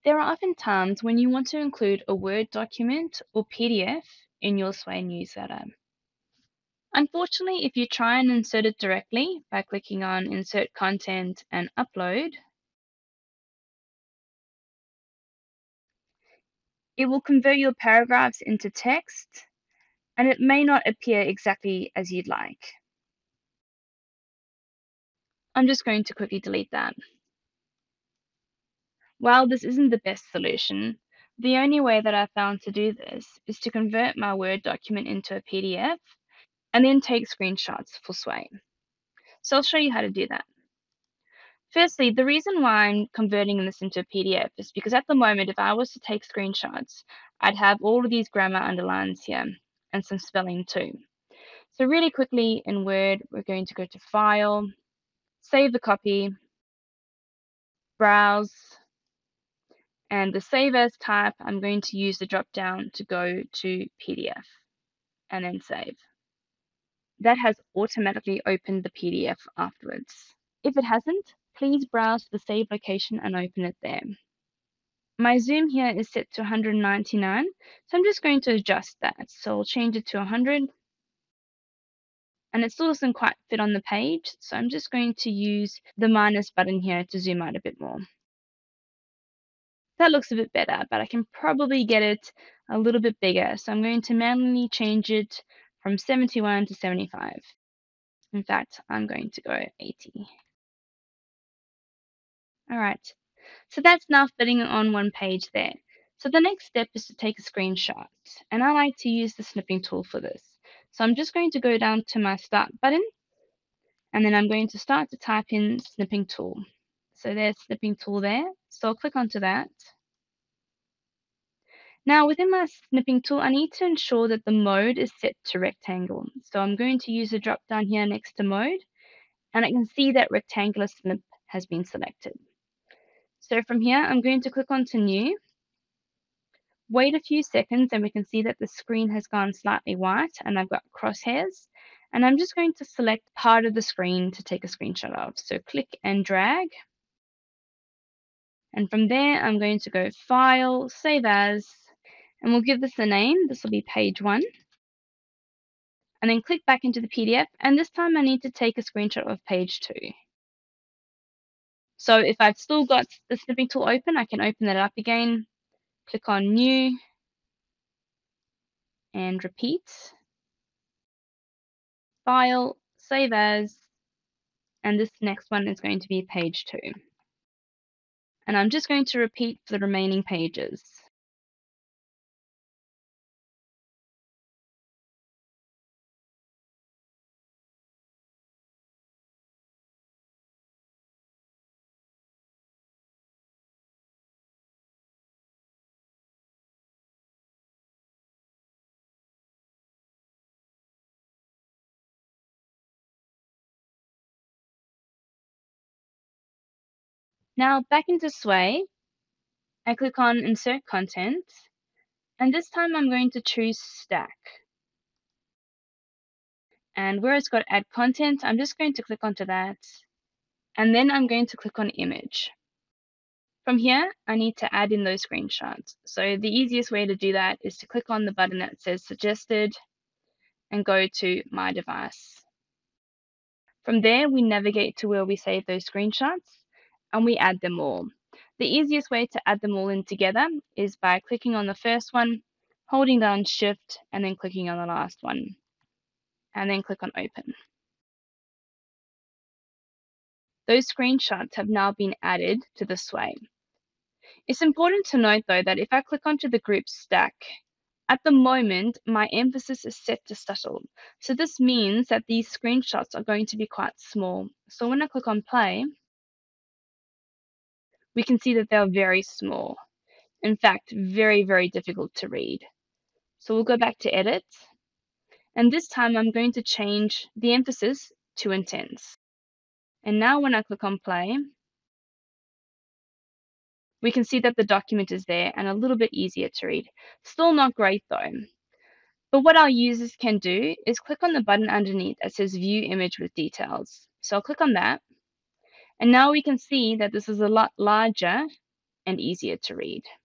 There are often times when you want to include a Word document or PDF in your Sway newsletter. Unfortunately, if you try and insert it directly by clicking on Insert Content and Upload, it will convert your paragraphs into text and it may not appear exactly as you'd like. I'm just going to quickly delete that. While this isn't the best solution, the only way that I found to do this is to convert my Word document into a PDF and then take screenshots for Sway. So I'll show you how to do that. Firstly, the reason why I'm converting this into a PDF is because at the moment, if I was to take screenshots, I'd have all of these grammar underlines here and some spelling too. So really quickly in Word, we're going to go to File, Save the Copy, Browse, and the Save As type, I'm going to use the drop down to go to PDF and then Save. That has automatically opened the PDF afterwards. If it hasn't, please browse the save location and open it there. My zoom here is set to 199, so I'm just going to adjust that. So I'll change it to 100, and it still doesn't quite fit on the page, so I'm just going to use the minus button here to zoom out a bit more. That looks a bit better, but I can probably get it a little bit bigger, so I'm going to manually change it from 71 to 75. In fact, I'm going to go 80. All right, so that's now fitting on one page there. So the next step is to take a screenshot, and I like to use the snipping tool for this. So I'm just going to go down to my start button, and then I'm going to start to type in snipping tool. So there's snipping tool there, so I'll click onto that. Now within my snipping tool, I need to ensure that the mode is set to rectangle. So I'm going to use the drop down here next to mode, and I can see that rectangular snip has been selected. So from here, I'm going to click onto new, wait a few seconds, and we can see that the screen has gone slightly white and I've got crosshairs. And I'm just going to select part of the screen to take a screenshot of. So click and drag. And from there, I'm going to go File, Save As, and we'll give this a name. This will be page 1. And then click back into the PDF. And this time I need to take a screenshot of page 2. So if I've still got the snipping tool open, I can open that up again, click on New, and repeat. File, Save As, and this next one is going to be page 2. And I'm just going to repeat for the remaining pages. Now back into Sway, I click on Insert Content, and this time I'm going to choose Stack. And where it's got Add Content, I'm just going to click onto that, and then I'm going to click on Image. From here, I need to add in those screenshots. So the easiest way to do that is to click on the button that says Suggested and go to My Device. From there, we navigate to where we save those screenshots and we add them all. The easiest way to add them all in together is by clicking on the first one, holding down Shift, and then clicking on the last one, and then click on Open. Those screenshots have now been added to the Sway. It's important to note though that if I click onto the group stack, at the moment my emphasis is set to subtle. So this means that these screenshots are going to be quite small. So when I click on play, we can see that they're very small. In fact, very, very difficult to read. So we'll go back to edit. And this time I'm going to change the emphasis to intense. And now when I click on play, we can see that the document is there and a little bit easier to read. Still not great though. But what our users can do is click on the button underneath that says View Image with Details. So I'll click on that. And now we can see that this is a lot larger and easier to read.